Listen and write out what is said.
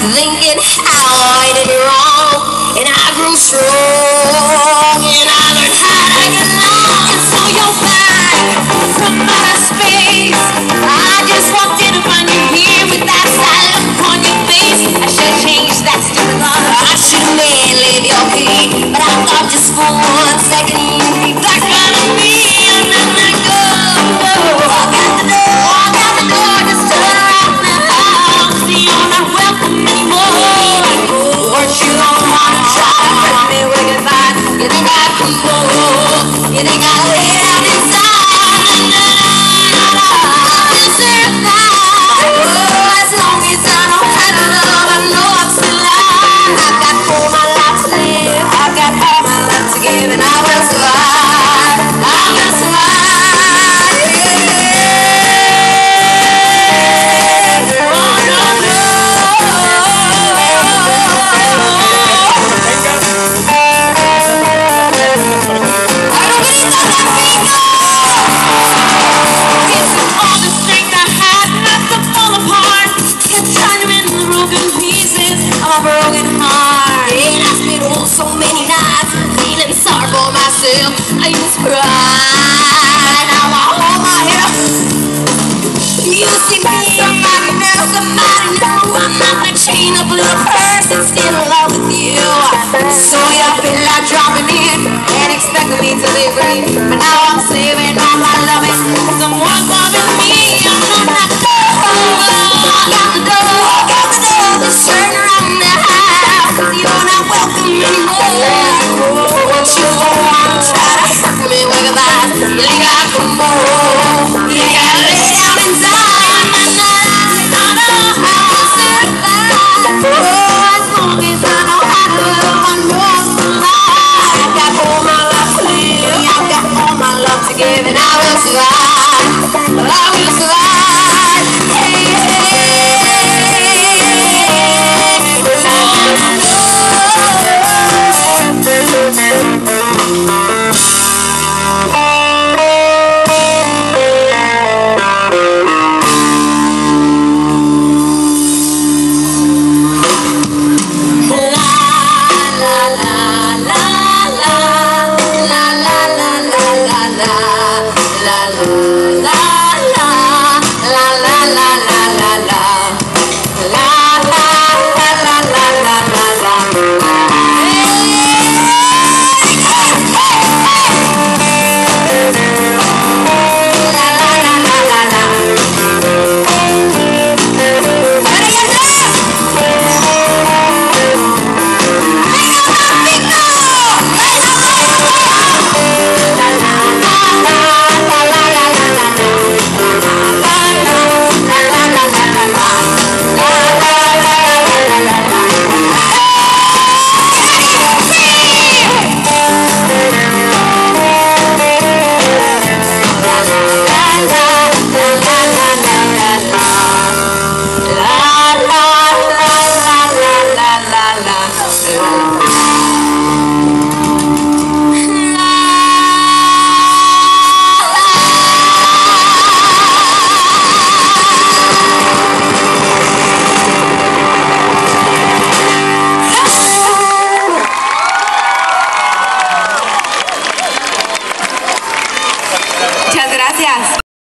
thinking how I did wrong, and I grew strong, and I learned how to get along. And so you're back from outer space. I just walked in to find you here with that sad look on your face. I should have changed that stupid law. I should have made leave your key, but I thought just for 1 second you'd be back out of me. And then I go walk out the door, just turn around now. See, you're not welcome anymore. Weren't you gonna wanna try to hurt me with goodbye? You think I can go? You think I lay down inside? As long as I know how to love, I know I'm still alive. I've got all my life to live, I've got all my life to give, and I will survive. I will survive. Broken heart, and I spent so many nights feeling sorry for myself. I used to cry, now I hold my head up. You see me, somebody new. I'm not that chain up little person still in love with you. So you feel like dropping in and expecting me to live with you, but now I'm saving all my loving. Someone loving me, I'm not that girl. Walk out the door, just turn around now. You're not welcome anymore. Won't you go on and try to hurt me with your lies? You think I can move? You gotta lay down and die. I know how to survive. As long as I know how to love, I know I'm alive. I've got all my life to live, I've got all my love to give, and I will survive. I will survive. Hey,